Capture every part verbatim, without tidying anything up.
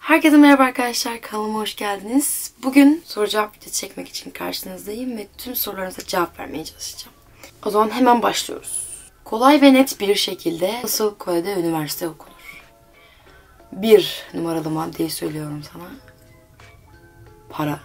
Herkese merhaba arkadaşlar, kanalıma hoş geldiniz. Bugün soru cevap videosu çekmek için karşınızdayım ve tüm sorularınıza cevap vermeye çalışacağım. O zaman hemen başlıyoruz. Kolay ve net bir şekilde nasıl Kore'de üniversite okunur? Bir numaralı maddeyi söylüyorum sana. Para.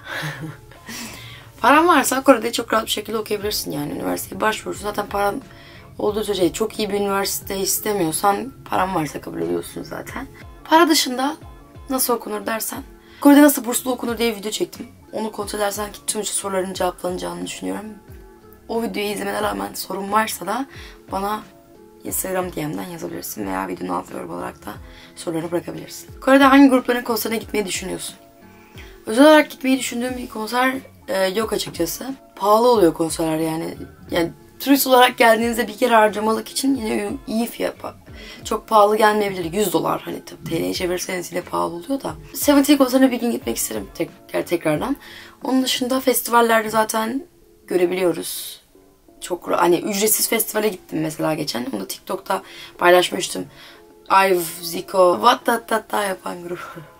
Paran varsa Kore'de çok rahat bir şekilde okuyabilirsin yani. Üniversiteye başvurursun. Zaten paran olduğu sürece çok iyi bir üniversite istemiyorsan paran varsa kabul ediyorsun zaten. Para dışında nasıl okunur dersen, Kore'de nasıl burslu okunur diye bir video çektim. Onu kontrol edersen ki tüm soruların cevaplanacağını düşünüyorum. O videoyu izlemene rağmen sorun varsa da bana Instagram D M'den yazabilirsin veya videonun altına yorum olarak da sorularını bırakabilirsin. Kore'de hangi grupların konserine gitmeyi düşünüyorsun? Özel olarak gitmeyi düşündüğüm bir konser e, yok açıkçası. Pahalı oluyor konserler yani. Yani turist olarak geldiğinizde bir kere harcamalık için yine iyi fiyat. Çok pahalı gelmeyebilir. yüz dolar hani tabii T L'ye çevirirseniz yine pahalı oluyor da. Seventeen konserine bir gün gitmek isterim tekrar tekrardan. Onun dışında festivallerde zaten görebiliyoruz. Çok hani ücretsiz festivale gittim mesela geçen. Onu da TikTok'ta paylaşmıştım. Ive, Zico, What That That That yapan grup.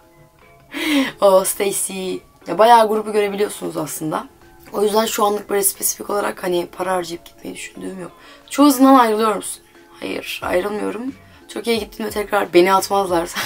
O Stacy. Ya bayağı grubu görebiliyorsunuz aslında. O yüzden şu anlık böyle spesifik olarak hani para harcayıp gitmeyi düşündüğüm yok. Çoğu hızından ayrılıyor musun? Hayır, ayrılmıyorum. Çok iyi gittiğimde tekrar beni atmazlarsa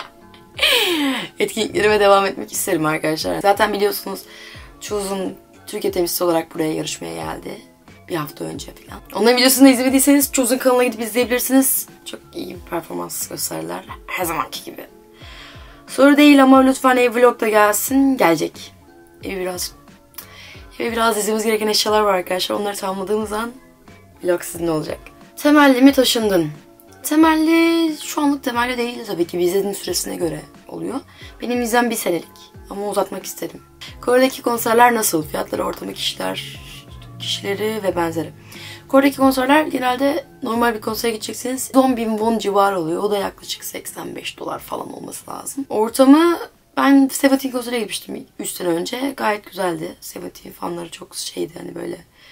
etkinliklerime devam etmek isterim arkadaşlar. Zaten biliyorsunuz Chosen Türkiye temsilcisi olarak buraya yarışmaya geldi. Bir hafta önce falan. Onların videosunu da izlemediyseniz Chosen kanalına gidip izleyebilirsiniz. Çok iyi bir performans gösterirler. Her zamanki gibi. Soru değil ama lütfen ev vlog da gelsin. Gelecek. Evi biraz eve biraz dizimiz gereken eşyalar var arkadaşlar. Onları tamamladığımız an vlog sizin olacak. Temelli mi taşındın? Temelli, şu anlık temelli değil tabii ki vizenin süresine göre oluyor. Benim vizem bir senelik ama uzatmak istedim. Kore'deki konserler nasıl? Fiyatları, ortamı, kişiler, kişileri ve benzeri. Kore'deki konserler genelde normal bir konsere gideceksiniz. on bin won civarı oluyor. O da yaklaşık seksen beş dolar falan olması lazım. Ortamı, ben Seventeen konserine gitmiştim üç sene önce. Gayet güzeldi. Seventeen fanları çok şeydi hani böyle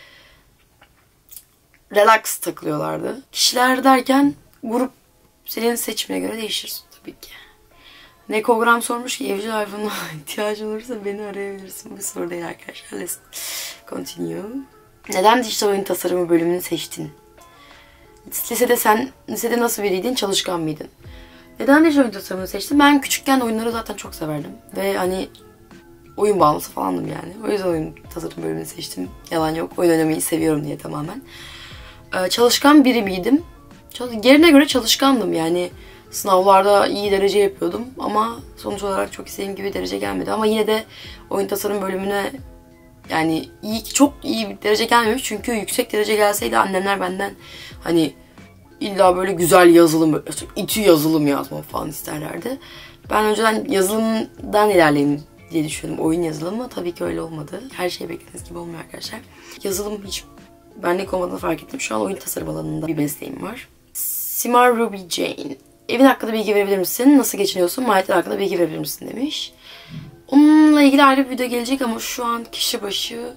relax takılıyorlardı. Kişiler derken grup senin seçimine göre değişir tabii ki. Nekogram sormuş ki evcil hayvanına ihtiyacın olursa beni arayabilirsin. Bu soru değil arkadaşlar. Let's continue. Neden dijital oyun tasarımı bölümünü seçtin? Lisede sen, lisede nasıl biriydin? Çalışkan mıydın? Neden dijital oyun tasarımını seçtim? Ben küçükken oyunları zaten çok severdim. Ve hani oyun bağımlısı falandım yani. O yüzden oyun tasarım bölümünü seçtim. Yalan yok. Oyun oynamayı seviyorum diye tamamen. Çalışkan biri miydim? Yerine göre çalışkandım yani. Sınavlarda iyi derece yapıyordum ama sonuç olarak çok istediğim gibi derece gelmedi. Ama yine de oyun tasarım bölümüne yani iyi, çok iyi bir derece gelmemiş. Çünkü yüksek derece gelseydi annemler benden hani illa böyle güzel yazılım, İTÜ yazılım yazmam falan isterlerdi. Ben önceden yazılımdan ilerleyeyim diye düşündüm. Oyun yazılımı tabii ki öyle olmadı. Her şey beklediğiniz gibi olmuyor arkadaşlar. Yazılım hiç benlik olmadığını fark ettim. Şu an oyun tasarım alanında bir mesleğim var. Simar Ruby Jane. Evin hakkında bilgi verebilir misin? Nasıl geçiniyorsun? Maliyetler hakkında bilgi verebilir misin demiş. Onunla ilgili ayrı bir video gelecek ama şu an kişi başı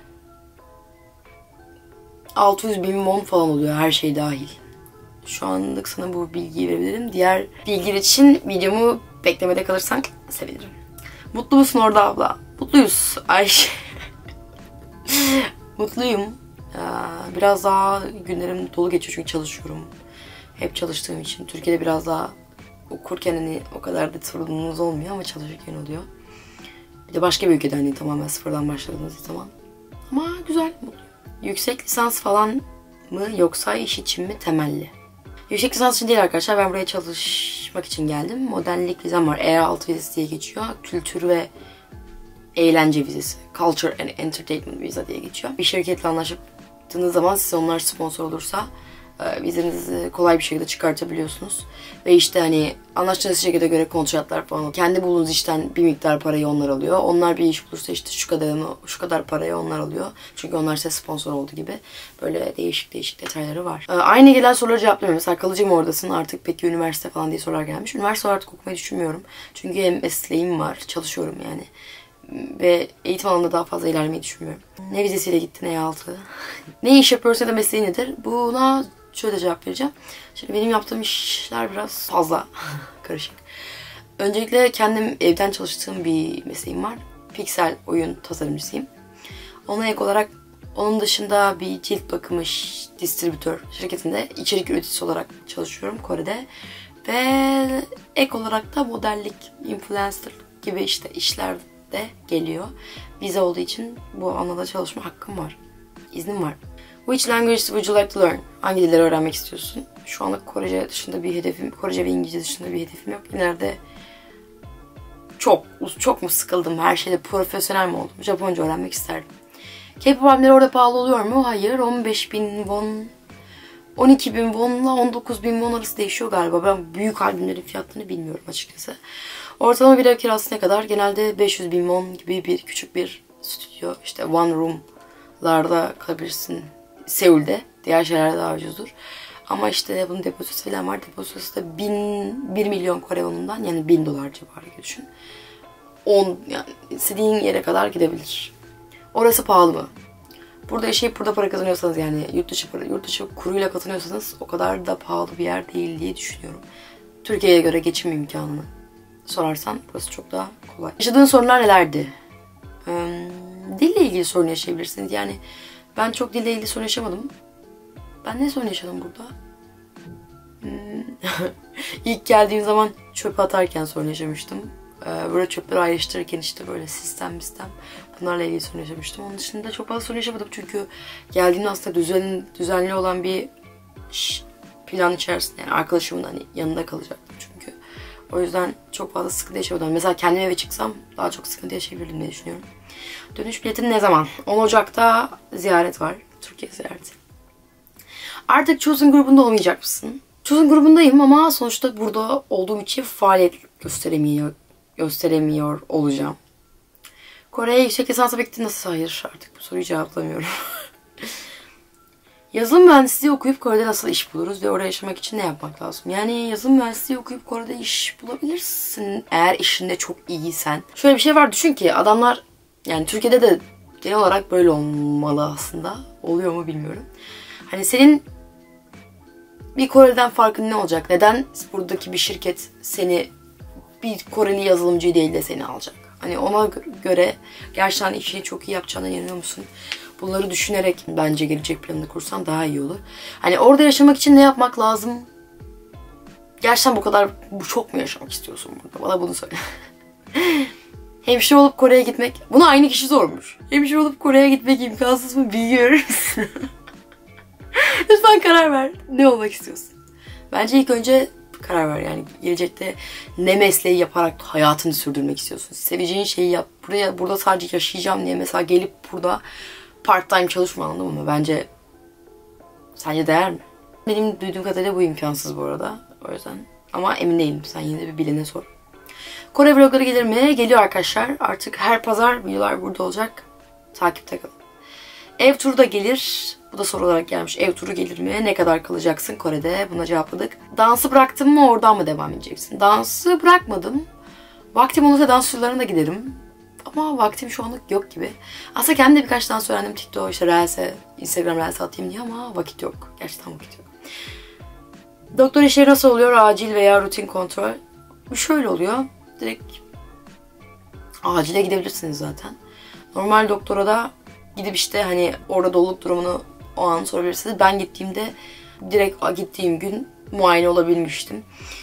altı yüz bin won falan oluyor her şey dahil. Şu anlık sana bu bilgiyi verebilirim. Diğer bilgiler için videomu beklemede kalırsan sevinirim. Mutlu musun orada abla? Mutluyuz Ayşe. Mutluyum. Biraz daha günlerim dolu geçiyor çünkü çalışıyorum. Hep çalıştığım için. Türkiye'de biraz daha okurken hani o kadar da sorununuz olmuyor ama çalışırken oluyor. Bir de başka bir ülkede hani tamamen sıfırdan başladığınız zaman. Ama güzel, mutluyum. Yüksek lisans falan mı yoksa iş için mi temelli? Yüksek lisans için değil arkadaşlar. Ben buraya çalışmak için geldim. Modellik vizem var. E altı vizesi diye geçiyor. Kültür ve eğlence vizesi. Culture and Entertainment visa diye geçiyor. Bir şirketle anlaştığınız zaman size onlar sponsor olursa vizenizi kolay bir şekilde çıkartabiliyorsunuz. Ve işte hani anlaştığınız şirkete göre kontratlar falan. Kendi bulduğunuz işten bir miktar parayı onlar alıyor. Onlar bir iş bulursa işte şu kadarını, şu kadar parayı onlar alıyor. Çünkü onlar size sponsor oldu gibi. Böyle değişik değişik detayları var. Aynı gelen soruları cevaplamıyorum. Mesela kalıcı mı oradasın artık peki üniversite falan diye sorular gelmiş. Üniversite artık okumayı düşünmüyorum. Çünkü hem mesleğim var. Çalışıyorum yani. Ve eğitim alanında daha fazla ilerlemeyi düşünmüyorum. Ne vizesiyle gittin E altı? Ne iş yapıyorsun ya da mesleği nedir? Buna şöyle cevap vereceğim. Şimdi benim yaptığım işler biraz fazla karışık. Öncelikle kendim evden çalıştığım bir mesleğim var. Piksel oyun tasarımcısıyım. Ona ek olarak onun dışında bir cilt bakımı distribütör şirketinde içerik üreticisi olarak çalışıyorum Kore'de. Ve ek olarak da modellik, influencer gibi işte işler de geliyor. Vize olduğu için bu alanda çalışma hakkım var. İznim var. Which language would you like to learn? Hangi dilleri öğrenmek istiyorsun? Şu anlık Korece dışında bir hedefim, Korece ve İngilizce dışında bir hedefim yok. İleride çok, çok mu sıkıldım, her şeyde profesyonel mi oldum? Japonca öğrenmek isterdim. K-pop albümleri orada pahalı oluyor mu? Hayır. on beş bin won, on iki bin won ile on dokuz bin won arası değişiyor galiba. Ben büyük albümlerin fiyatlarını bilmiyorum açıkçası. Ortalama bir ev kirası ne kadar? Genelde beş yüz bin won gibi bir küçük bir stüdyo, işte one room'larda kalabilirsin Seul'de. Diğer şeyler daha ucuzdur. Ama işte bunun depozitosu falan var. Depozitosu da bin, bir milyon Kore wonundan, yani bin dolar civarı gibi düşün. on, yani istediğin yere kadar gidebilir. Orası pahalı mı? Burada yaşayıp burada para kazanıyorsanız, yani yurt dışı para, yurt dışı kuruyla kazanıyorsanız o kadar da pahalı bir yer değil diye düşünüyorum. Türkiye'ye göre geçim imkanını sorarsan burası çok daha kolay. Yaşadığın sorunlar nelerdi? Ee, dille ilgili sorun yaşayabilirsiniz. Yani ben çok dille ilgili sorun yaşamadım. Ben ne sorun yaşadım burada? Hmm. İlk geldiğim zaman çöp atarken sorun yaşamıştım. Ee, böyle çöpleri ayrıştırırken işte böyle sistem sistem bunlarla ilgili sorun yaşamıştım. Onun dışında çok fazla sorun yaşamadım çünkü geldiğimde aslında düzen, düzenli olan bir plan içerisinde, yani arkadaşımın hani yanında kalacaktım çünkü. O yüzden çok fazla sıkıntı yaşamadım. Mesela kendim eve çıksam daha çok sıkıntı yaşayabilirdim diye düşünüyorum. Dönüş biletin ne zaman? on Ocak'ta ziyaret var. Türkiye ziyareti. Artık Chosen grubunda olmayacak mısın? Chosen grubundayım ama sonuçta burada olduğum için faaliyet gösteremiyor, gösteremiyor olacağım. Kore'ye yüksek lisansa bekledin nasıl? Hayır, artık bu soruyu cevaplamıyorum. Yazılım mühendisliği okuyup Kore'de nasıl iş buluruz ve orada yaşamak için ne yapmak lazım? Yani yazılım mühendisliği okuyup Kore'de iş bulabilirsin eğer işinde çok iyiysen. Şöyle bir şey var, düşün ki adamlar, yani Türkiye'de de genel olarak böyle olmalı aslında. Oluyor mu bilmiyorum. Hani senin bir Kore'den farkın ne olacak? Neden buradaki bir şirket seni, bir Koreli yazılımcı değil de seni alacak? Hani ona göre gerçekten işini çok iyi yapacağına inanıyor musun? Bunları düşünerek bence gelecek planını kursan daha iyi olur. Hani orada yaşamak için ne yapmak lazım? Gerçekten bu kadar, bu çok mu yaşamak istiyorsun burada? Bana bunu söyle. Hemşire olup Kore'ye gitmek, bunu aynı kişi sormuş. Hemşire olup Kore'ye gitmek imkansız mı? Bilgi Lütfen karar ver. Ne olmak istiyorsun? Bence ilk önce karar ver. Yani gelecekte ne mesleği yaparak hayatını sürdürmek istiyorsun? Seveceğin şeyi yap. Buraya, burada sadece yaşayacağım diye mesela gelip burada part time çalışma, anladın mı? Bence sence değer mi? Benim duyduğum kadarıyla bu imkansız bu arada. O yüzden. Ama emin değilim. Sen yine de bir bilene sor. Kore vlogları gelir mi? Geliyor arkadaşlar. Artık her pazar videolar burada olacak. Takipte kalın. Ev turu da gelir. Bu da soru olarak gelmiş. Ev turu gelir mi? Ne kadar kalacaksın Kore'de? Buna cevapladık. Dansı bıraktın mı? Oradan mı devam edeceksin? Dansı bırakmadım. Vaktim olursa dans turlarına da giderim. Ama vaktim şu anlık yok gibi. Aslında kendim de birkaç dans öğrendim. TikTok, işte Reels'e, Instagram Reels'e atayım diye ama vakit yok. Gerçekten vakit yok. Doktor işleri nasıl oluyor? Acil veya rutin kontrol. Bu şöyle oluyor. Direkt acile gidebilirsiniz zaten. Normal doktora da gidip işte hani orada doluluk durumunu o an sorabilirsiniz. Ben gittiğimde direkt gittiğim gün muayene olabilmiştim.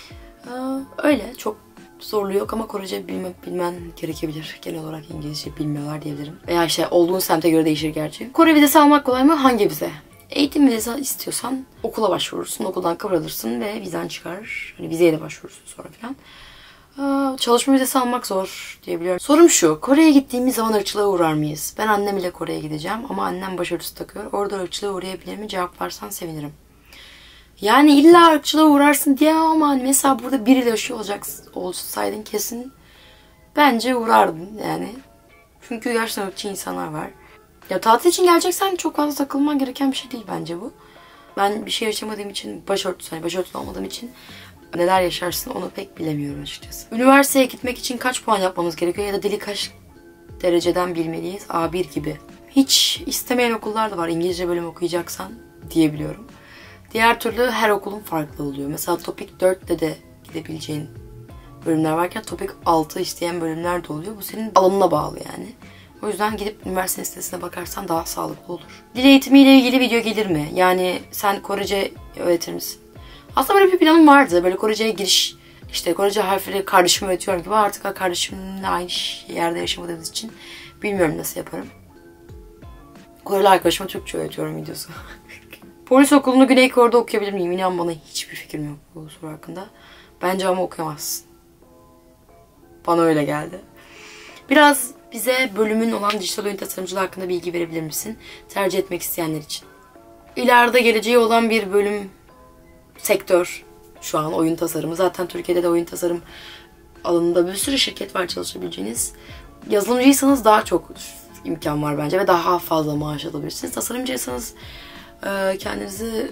Öyle çok zorluğu yok ama Korece bilme, bilmen gerekebilir. Genel olarak İngilizce bilmiyorlar diyebilirim. Veya işte olduğun semte göre değişir gerçi. Kore vizesi almak kolay mı? Hangi vize? Eğitim vizesi istiyorsan okula başvurursun. Okuldan kabul alırsın ve vizen çıkar. Hani vizeye de başvurursun sonra falan. Çalışma vizesi almak zor diyebiliyorum. Sorum şu. Kore'ye gittiğimiz zaman ırkçılığa uğrar mıyız? Ben annem ile Kore'ye gideceğim ama annem başörtüsü takıyor. Orada ırkçılığa uğrayabilir mi? Cevaplarsan sevinirim. Yani illa ırkçılığa uğrarsın diye ama hani mesela burada biriyle yaşıyor olacaksın, olsaydın kesin bence uğrardın yani. Çünkü gerçekten ırkçı insanlar var. Ya tatil için geleceksen çok fazla takılman gereken bir şey değil bence bu. Ben bir şey yaşamadığım için, başörtüsü, hani başörtüsü olmadığım için neler yaşarsın onu pek bilemiyorum açıkçası. Üniversiteye gitmek için kaç puan yapmamız gerekiyor ya da dili kaç dereceden bilmeliyiz? A bir gibi. Hiç istemeyen okullar da var. İngilizce bölüm okuyacaksan diyebiliyorum. Diğer türlü her okulun farklı oluyor. Mesela Topik dörtte de gidebileceğin bölümler varken topik altı isteyen bölümler de oluyor. Bu senin alanına bağlı yani. O yüzden gidip üniversite sitesine bakarsan daha sağlıklı olur. Dil eğitimiyle ilgili video gelir mi? Yani sen Korece öğretir misin? Aslında böyle bir planım vardı. Böyle Korece'ye giriş, işte Korece harfleri kardeşime öğretiyorum gibi. Artık kardeşimle aynı yerde yaşamadığımız için bilmiyorum nasıl yaparım. Koreli arkadaşıma Türkçe öğretiyorum videosu. Polis okulunu Güney Kore'de okuyabilir miyim? İnan bana hiçbir fikrim yok bu soru hakkında. Bence ama okuyamazsın. Bana öyle geldi. Biraz bize bölümün olan dijital oyun tasarımcılığı hakkında bilgi verebilir misin? Tercih etmek isteyenler için. İleride geleceği olan bir bölüm, sektör şu an oyun tasarımı. Zaten Türkiye'de de oyun tasarım alanında bir sürü şirket var çalışabileceğiniz. Yazılımcıysanız daha çok imkan var bence ve daha fazla maaş alabilirsiniz. Tasarımcıysanız kendinizi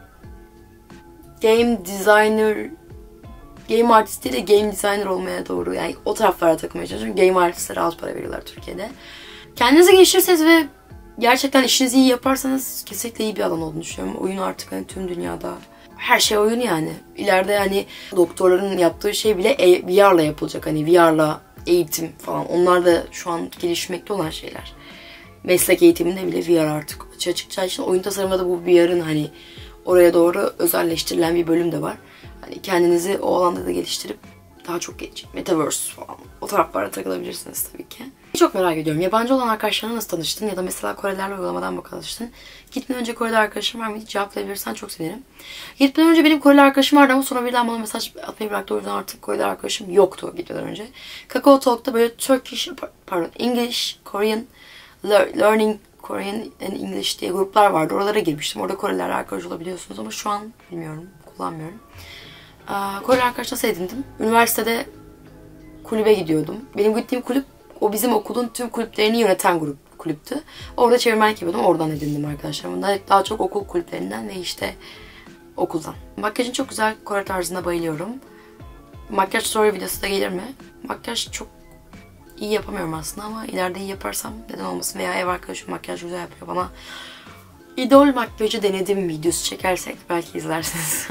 game designer, game artist değil de game designer olmaya doğru, yani o taraflara takmaya çalışıyorum. Game artistlere az para veriyorlar Türkiye'de. Kendinizi geliştirirseniz ve gerçekten işinizi iyi yaparsanız kesinlikle iyi bir alan olduğunu düşünüyorum. Oyun artık hani tüm dünyada her şey oyun yani. İleride hani doktorların yaptığı şey bile V R'la yapılacak. Hani V R'la eğitim falan. Onlar da şu an gelişmekte olan şeyler. Meslek eğitiminde bile V R artık açığa çıkacağı için oyun tasarımında da bu V R'ın hani oraya doğru özelleştirilen bir bölüm de var. Hani kendinizi o alanda da geliştirip daha çok gelecek. Metaverse falan. O taraflara takılabilirsiniz tabii ki. Çok merak ediyorum. Yabancı olan arkadaşlarına nasıl tanıştın? Ya da mesela Korelilerle uygulamadan mı tanıştın? Gitmeden önce Koreli arkadaşım var mıydı? Cevaplayabilirsen çok sevinirim. Gitmeden önce benim Koreli arkadaşım vardı ama sonra birden bana mesaj atmayı bıraktı. O yüzden artık Koreli arkadaşım yoktu gitmeden önce. Kakao Talk'ta böyle Turkish, pardon English, Korean, Learning Korean and English diye gruplar vardı. Oralara girmiştim. Orada Korelilerle arkadaş olabiliyorsunuz ama şu an bilmiyorum. Kullanmıyorum. Koreli arkadaş nasıl edindim? Üniversitede kulübe gidiyordum. Benim gittiğim kulüp o bizim okulun tüm kulüplerini yöneten grup kulüptü. Orada çevirmenlik yapıyordum. Oradan edindim arkadaşlarımı. Daha, daha çok okul kulüplerinden ve işte okuldan. Makyajın çok güzel Kore tarzına bayılıyorum. Makyaj story videosu da gelir mi? Makyaj çok iyi yapamıyorum aslında ama ileride iyi yaparsam neden olmasın, veya ev arkadaşım makyaj güzel yapıyor bana. İdol makyajı denedim videosu çekersek belki izlersiniz.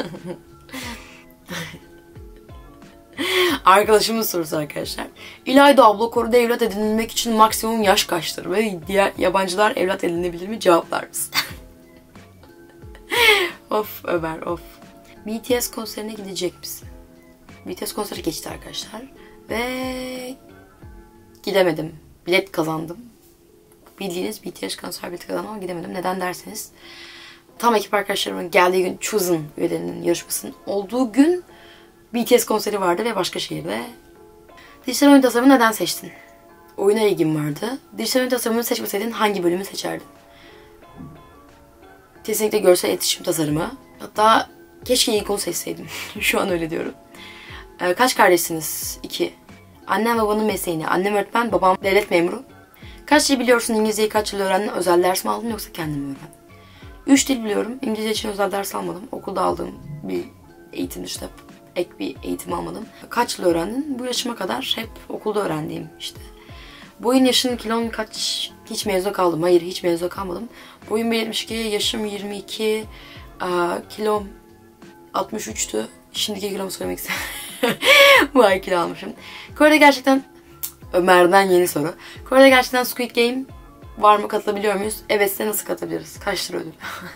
Arkadaşımın sorusu arkadaşlar. İlayda abla Kore'de evlat edinilmek için maksimum yaş kaçtır ve diğer yabancılar evlat edinebilir mi? Cevaplar mısın? Of Ömer of. B T S konserine gidecek misin? B T S konseri geçti arkadaşlar. Ve gidemedim. Bilet kazandım. Bildiğiniz B T S konser bileti kazandım ama gidemedim. Neden derseniz, tam ekip arkadaşlarımın geldiği gün Chosen üyelerinin yarışmasının olduğu gün B T S konseri vardı ve başka şehirde. Dijital oyun tasarımı neden seçtin? Oyuna ilgim vardı. Dijital oyun tasarımını seçmeseydin hangi bölümü seçerdin? Kesinlikle görsel iletişim tasarımı. Hatta keşke ilk onu seçseydim. Şu an öyle diyorum. Ee, kaç kardeşsiniz? İki. Annem babanın mesleğini. Annem öğretmen, babam devlet memuru. Kaç dil biliyorsun? İngilizceyi kaç yıl öğrendin? Özel ders mi aldın yoksa kendin mi öğrendin? Üç dil biliyorum. İngilizce için özel ders almadım. Okulda aldığım bir eğitim dışında ek bir eğitim almadım. Kaç yıl öğrendin? Bu yaşıma kadar hep okulda öğrendiğim işte. Boyun, yaşın, kilon kaç? Hiç mezuna kaldım. Hayır, hiç mezuna kalmadım. Boyum bir yetmiş iki, yaşım yirmi iki, kilom altmış üçtü. Şimdiki kilomu söylemek istedim. Bu ay kilo almışım. Kore'de gerçekten, Ömer'den yeni soru. Kore'de gerçekten Squid Game var mı? Katılabiliyor muyuz? Evetse nasıl katılabiliriz? Kaç lira ödül?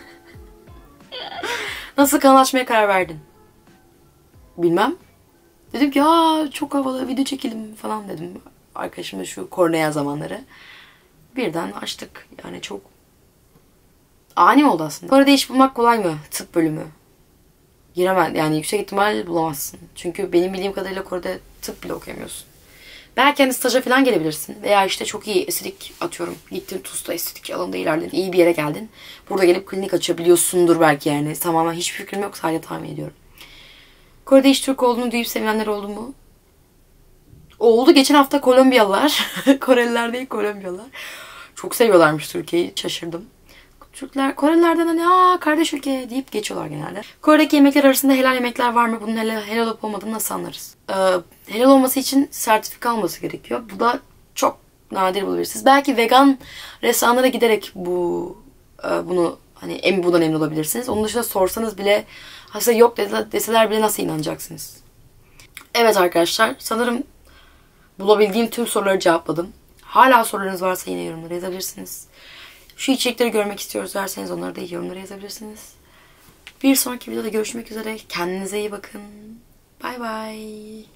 Nasıl kanal açmaya karar verdin? Bilmem. Dedim ki aa çok havalı video çekelim falan dedim. Arkadaşımla şu Kornea zamanları. Birden açtık. Yani çok ani oldu aslında. Kore'de iş bulmak kolay mı? Tıp bölümü. Giremez. Yani yüksek ihtimal bulamazsın. Çünkü benim bildiğim kadarıyla Kore'de tıp bile okuyamıyorsun. Belki hani staja falan gelebilirsin. Veya işte çok iyi estetik, atıyorum. Gittin TUS'ta estetik alanında ilerledin. İyi bir yere geldin. Burada gelip klinik açabiliyorsundur belki yani. Tamamen hiçbir fikrim yok. Sadece tahmin ediyorum. Kore'de hiç Türk olduğunu duyup sevinenler oldu mu? Oldu. Geçen hafta Kolombiyalılar. Koreliler değil, Kolombiyalılar. Çok seviyorlarmış Türkiye'yi. Şaşırdım. Türkler, Korelilerden hani aa kardeş ülke deyip geçiyorlar genelde. Kore'deki yemekler arasında helal yemekler var mı? Bunun helal, helal olup olmadığını nasıl anlarız? Ee, helal olması için sertifika alması gerekiyor. Bu da çok nadir bulabilirsiniz. Belki vegan restoranlara giderek bu e, bunu hani em, bundan emin olabilirsiniz. Onun dışında sorsanız bile aslında yok deseler bile nasıl inanacaksınız? Evet arkadaşlar, sanırım bulabildiğim tüm soruları cevapladım. Hala sorularınız varsa yine yorumlara yazabilirsiniz. Şu içerikleri görmek istiyoruz derseniz onları da yorumlara yazabilirsiniz. Bir sonraki videoda görüşmek üzere. Kendinize iyi bakın. Bay bay.